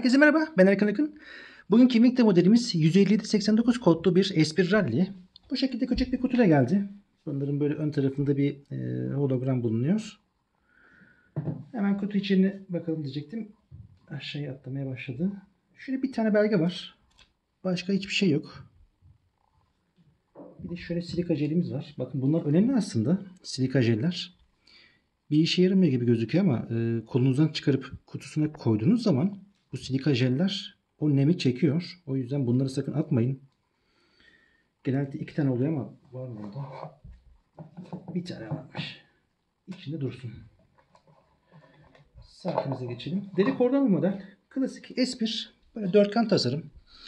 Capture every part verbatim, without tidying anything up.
Herkese merhaba, ben Erkan Akın. Bugünkü Wingte modelimiz yüz elli yedi seksen dokuz kodlu bir S bir Rally. Bu şekilde küçük bir kutuyla geldi. Bunların böyle ön tarafında bir e, hologram bulunuyor. Hemen kutu içine bakalım diyecektim. Aşağıya atlamaya başladı. Şöyle bir tane belge var. Başka hiçbir şey yok. Bir de şöyle silika jelimiz var. Bakın bunlar önemli aslında. Silika jeller. Bir işe yaramıyor gibi gözüküyor ama e, kolunuzdan çıkarıp kutusuna koyduğunuz zaman bu silika jeller o nemi çekiyor. O yüzden bunları sakın atmayın. Genelde iki tane oluyor ama var mı burada? Bir tane varmış. İçinde dursun. Saatimize geçelim. Deri kordon model. Klasik S bir. Böyle dörtgen tasarım.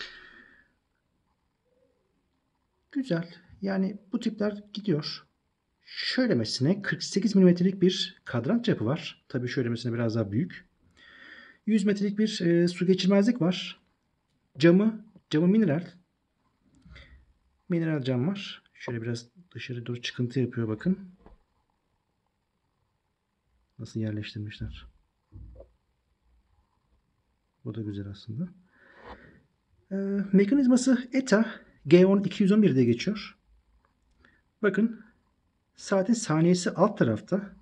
Güzel. Yani bu tipler gidiyor. Şöylemesine kırk sekiz milimetrelik bir kadran yapı var. Tabii şöylemesine biraz daha büyük. yüz metrelik bir e, su geçirmezlik var. Camı, camı mineral. Mineral cam var. Şöyle biraz dışarı doğru çıkıntı yapıyor bakın. Nasıl yerleştirmişler. Bu da güzel aslında. Ee, mekanizması E T A G on iki yüz on bir diye geçiyor. Bakın saatin saniyesi alt tarafta.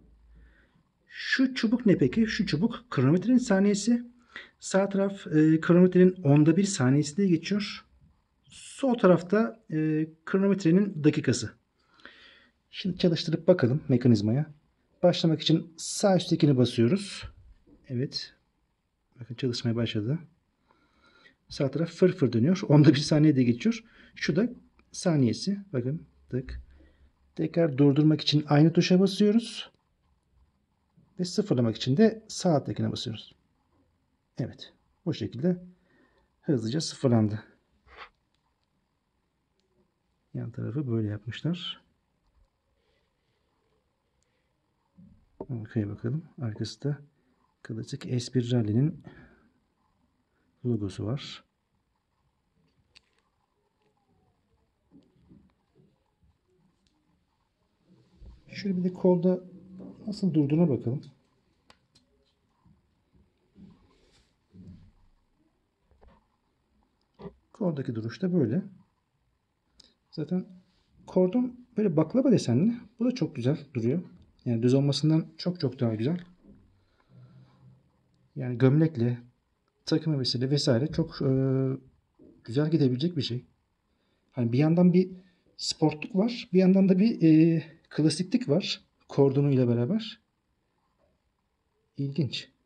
Şu çubuk ne peki? Şu çubuk kronometrenin saniyesi. Sağ taraf e, kronometrenin onda bir saniyesi diye geçiyor. Sol tarafta e, kronometrenin dakikası. Şimdi çalıştırıp bakalım mekanizmaya. Başlamak için sağ üsttekini basıyoruz. Evet. Bakın çalışmaya başladı. Sağ taraf fır fır dönüyor. Onda bir saniye de geçiyor. Şu da saniyesi. Bakın tık. Tekrar durdurmak için aynı tuşa basıyoruz. Ve sıfırlamak için de sağ alttakine basıyoruz. Evet. Bu şekilde hızlıca sıfırlandı. Yan tarafı böyle yapmışlar. Arkaya bakalım. Arkası da klasik S bir Rally'nin logosu var. Şöyle bir de kolda nasıl durduğuna bakalım. Koldaki duruş da böyle. Zaten kordon böyle baklava desenli. Bu da çok güzel duruyor. Yani düz olmasından çok çok daha güzel. Yani gömlekle, takım elbiseyle vesaire çok e, güzel gidebilecek bir şey. Hani bir yandan bir sportluk var, bir yandan da bir e, klasiklik var kordonuyla beraber. İlginç.